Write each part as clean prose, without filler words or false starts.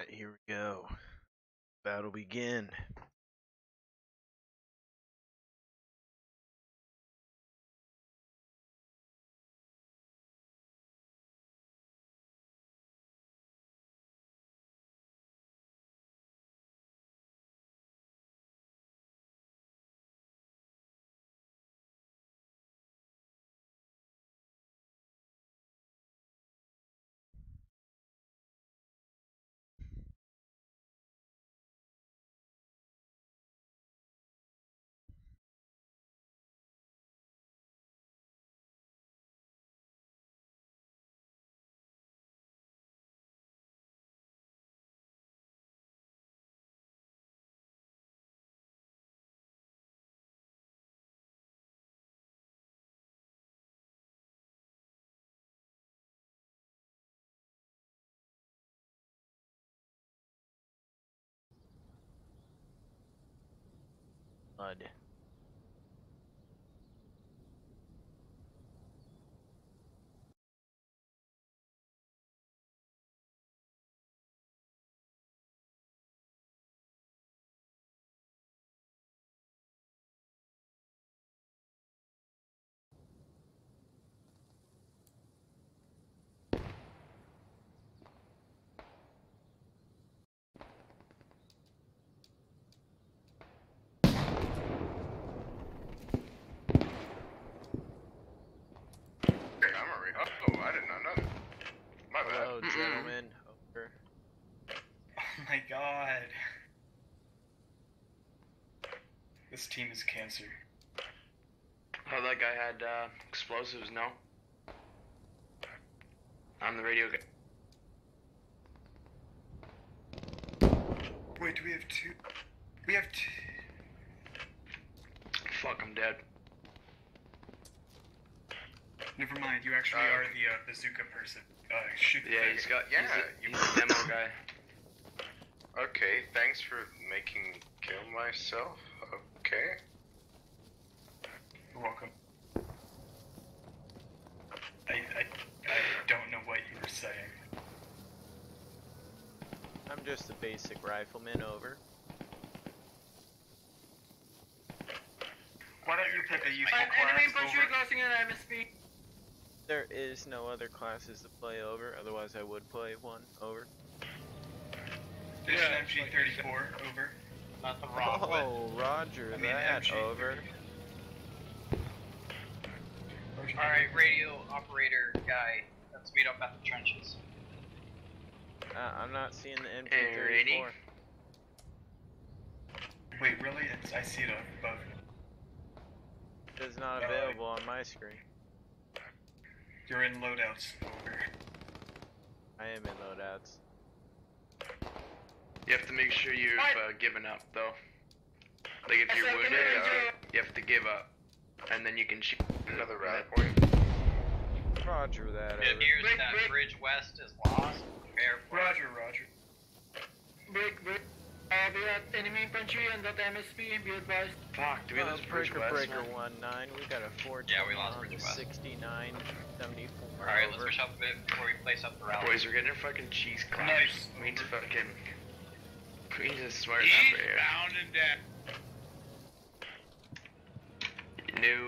Alright, here we go. Battle begin. Mud. Oh, I did not know that. My bad. Hello, gentlemen. Over. Oh my god. This team is cancer. Oh, that guy had explosives, no? I'm the radio guy. Wait, do we have two? We have two. Fuck, I'm dead. Never mind, you actually are the bazooka person. Shoot the Yeah, thing. he's got. Yeah, he's the demo guy. Okay, thanks for making me kill myself. Okay. You're welcome. I don't know what you were saying. I'm just a basic rifleman. Over. Why don't you pick a useful Enemy class infantry over? crossing an MSP. There is no other classes to play over, otherwise I would play one. Over. There's an MG34 over. Nothing wrong with. Oh, roger I mean, that. MG. Over. Alright, radio operator guy. Let's meet up at the trenches. I'm not seeing the Alrighty. MP34. Wait, really? I see it above. It's not available on my screen. You're in loadouts. Over. I am in loadouts. You have to make sure you've given up, though. Like, if you're Second wounded, ranger. you have to give up. And then you can shoot Another rally point. Roger that. It Over. appears that bridge west is lost. Prepare for Roger, Roger. Break. We have enemy infantry and that MSP. Be advised. Fuck, do we lose Bridge Breaker West, Breaker man? 19. We got a 4 Yeah, we lost Bridge West. 69, 74. Alright, let's over. push up a bit before we place up the rally. Boys, we're getting our fucking cheese claps. Nice. We need to fucking... We need to smart He's number here. bound and dead. New,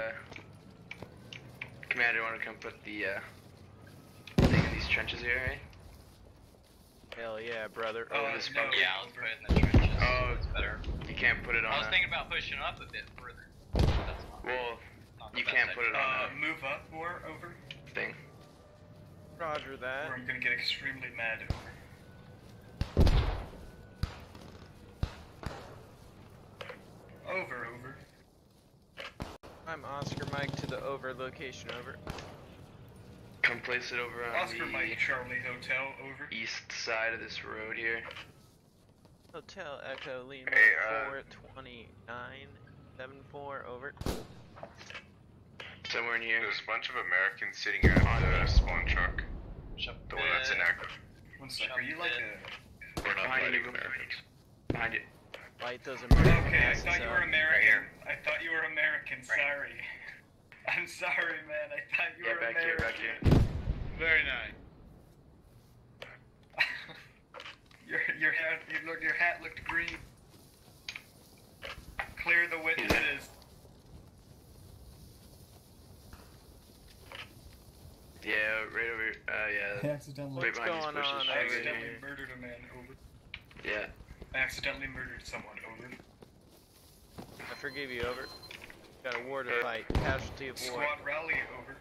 Commander, wanna come put the, thing in these trenches here, eh? Hell yeah, brother. Oh, this no. bunker. Yeah, let's put it in the trenches. Oh, it's better. You can't put it on I was a... thinking about pushing it up a bit further. That's not, Well, not the you best can't put it idea. on Move up or over? a thing. Roger that. Or I'm gonna get extremely mad over. Over. I'm Oscar Mike to the over location. Over. Come place it over on Oscar the Mike Charlie Hotel, over. east side of this road here. Hotel Echo Lima Hey, 429 74. Over. Somewhere in here. There's a bunch of Americans sitting at the spawn truck. Push up a The one that's bit. inactive. One sec, are you like a... We're not Behind fighting you. Americans. Behind it. Light those American Okay, I asses thought you up. were American. here. I thought you were American, Right. sorry. I'm sorry, man, I thought you Yeah, were back here, American. back here. Very nice. You're Your hat looked green. Clear the witnesses. Yeah, right over. I Yeah. accidentally. Right behind these going bushes. on I over accidentally here? murdered a man. Over. Yeah. I accidentally murdered someone. Over. I forgive you, over. Got a war to fight. Casualty of war. Squad rally. Over.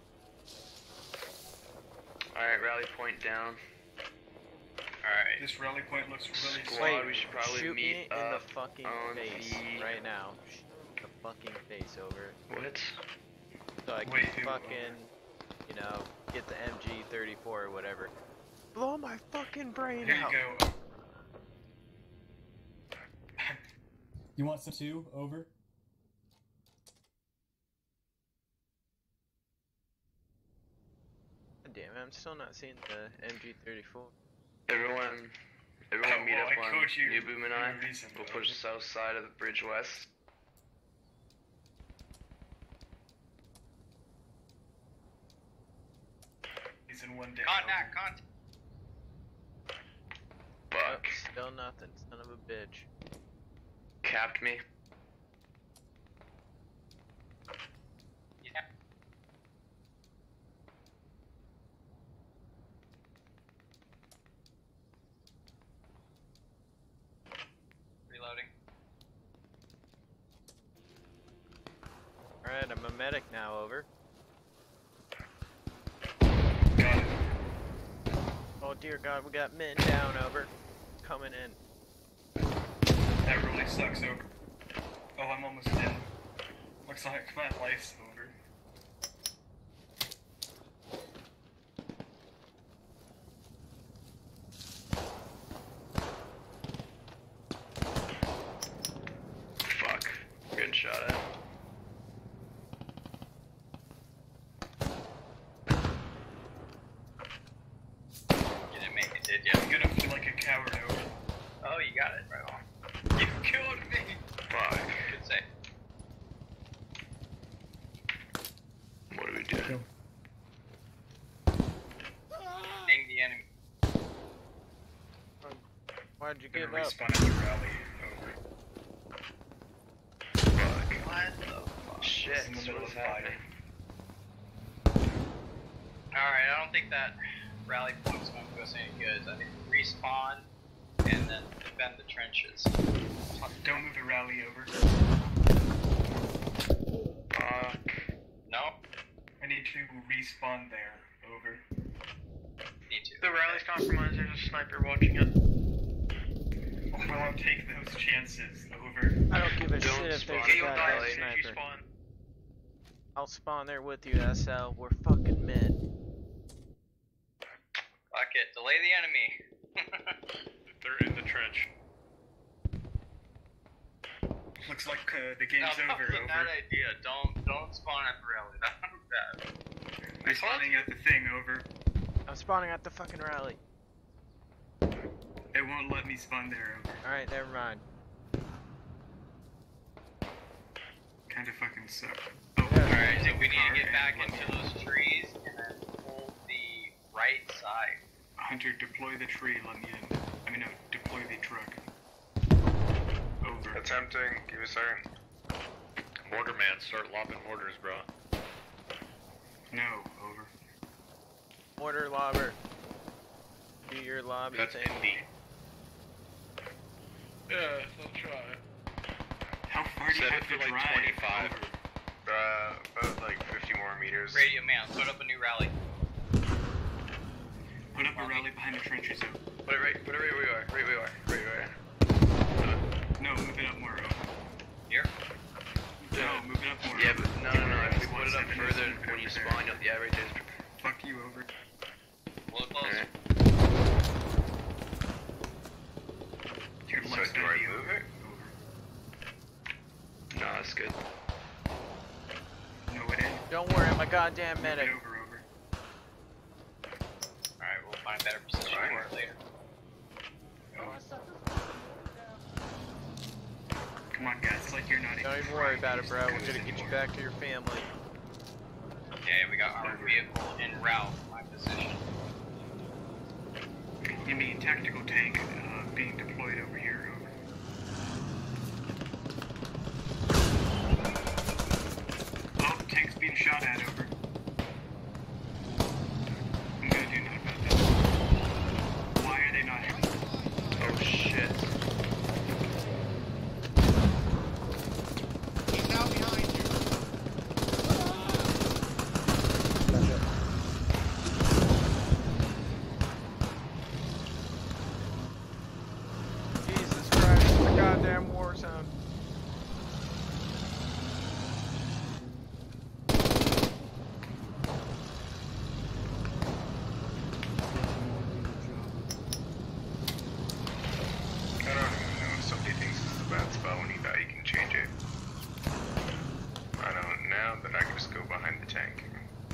Alright, rally point down. Alright. This rally point looks really Squad, slow. Wait, we should probably shoot me meet in the up fucking on face the- right now. Shoot me in the fucking face, over. What? So I can Wait, who, fucking, you know, get the MG34 or whatever. Blow my fucking brain Here out. you go. You want some too? Over. Damn it, I'm still not seeing the MG34. Everyone meet well, up I on coached you New Boom and I. for a reason, We'll though. push the south side of the bridge west. He's in one day. Contact, contact. Buck. Still nothing, son of a bitch. Capped me. Yeah. Reloading. Alright, I'm a medic now, over. Got it. Oh dear god, we got men down, over. Coming in. That really sucks. Over. Oh, I'm almost dead. Looks like my life's over. Fuck. Good shot at. You didn't make it, did you? I'm gonna feel like a coward. Over. Oh, you got it, right on. You killed me. Fuck. Good save. What are we doing? Kill. Ding the enemy. Why'd you Gonna give up? respawn at the rally. Over. Fuck. What the fuck? Shit, In the middle what's of fire. happening? Alright, I don't think that rally point's going to do us any good. I think respawn and then defend the trenches. Don't move the rally. Over. Fuck. No? I need to respawn there. Over. Need to. The rally's compromised, there's a sniper watching it. Well, I'll take those chances. Over. I don't give a Don't shit if spawn there's in a You'll the die goddamn as soon as you sniper. spawn. I'll spawn there with you, SL. We're fucking men. Fuck it. Delay the enemy. They're in the trench. Looks like the No, game's that over. was a bad Over. idea. Don't spawn at the rally. That was bad. Respawning at the thing. Over. I'm spawning at the fucking rally. It won't let me spawn there. Over. Alright, never mind. Kinda fucking suck. Oh, Alright, I think we need to get back into those trees and then hold the right side. Hunter, deploy the tree. Let me in. I mean, no, deploy the truck. Over. Attempting. Give me a second. Mortar man, start lobbing mortars, bro. No. Over. Mortar lobber. Do your lobby That's thing. Indy. Yeah, I'll try it. How far do you Set have it to for like drive? 25. Over. About like 50 more meters. Radio man, put up a new rally. Put up a rally behind the trenches. Over. Put it right where we are. Right where we are. Right where we are. No, move it up more. Over. Here? No, move it up more. Yeah, but no. If we put it up 1.7 further is when you over spawn, you'll, yeah, right there. Fuck you. Over. A little closer. Alright. Your So left do I side. move it? Over. No, that's good. No, it ain't. Don't worry, I'm a goddamn Move it medic. over. Alright, we'll find a better position Fine. for it later. Come on, guys. It's like you're not Don't even worry about it, bro. We're gonna get you back to your family. Okay, we got our vehicle en route, my position. You mean tactical tank? being deployed over here. Over. Oh, tank's being shot at. Over. I'm gonna do nothing about that. Why are they not? Oh shit. He's now behind you. Jesus Christ, it's a goddamn war zone. I don't even know if somebody thinks this is a bad spot when you die, you can change it. I don't now that I can just go behind the tank.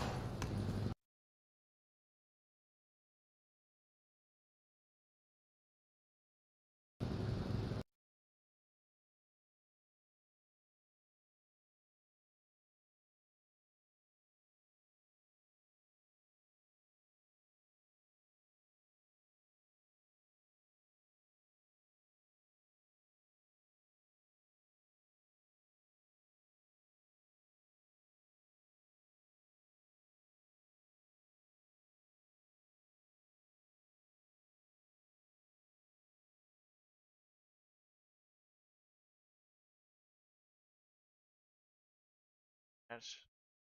That's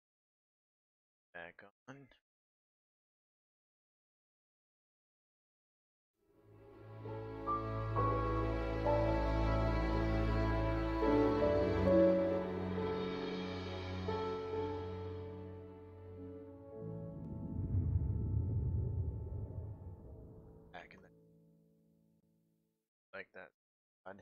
back on. Back in the like that. God.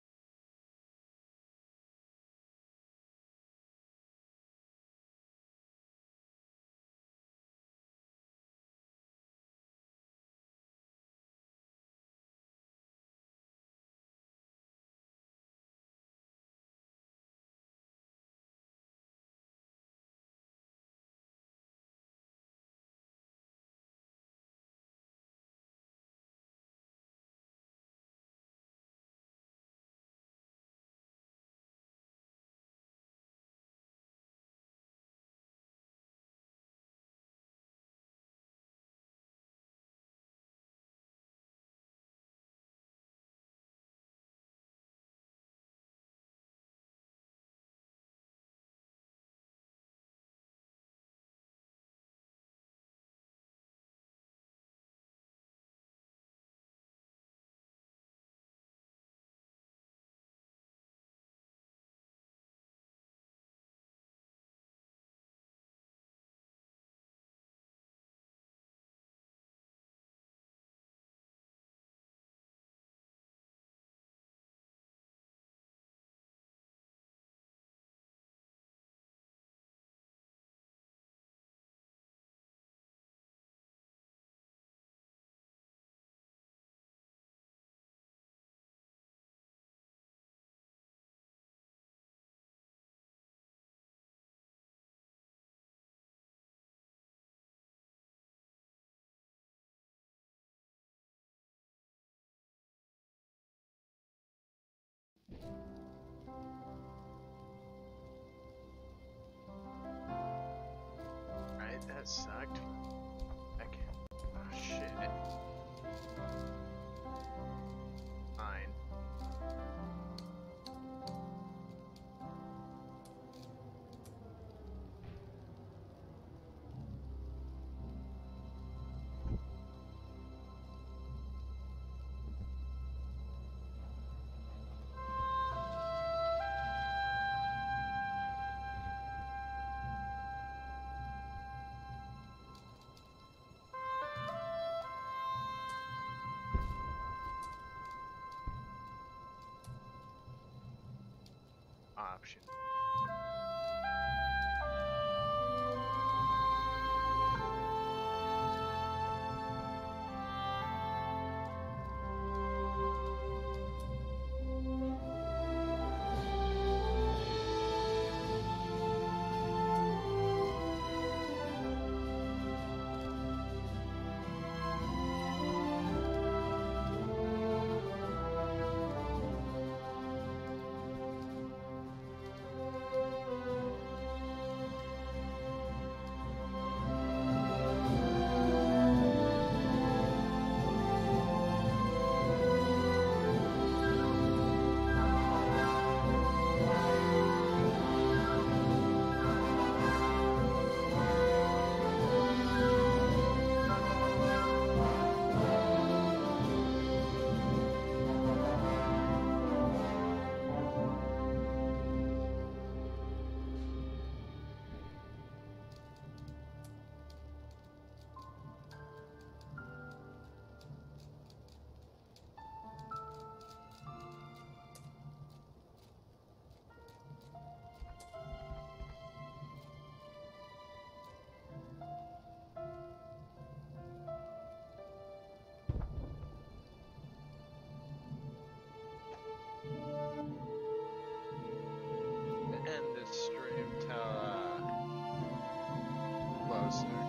Right, that sucked. Heck. Oh shit. Fine. Option. close.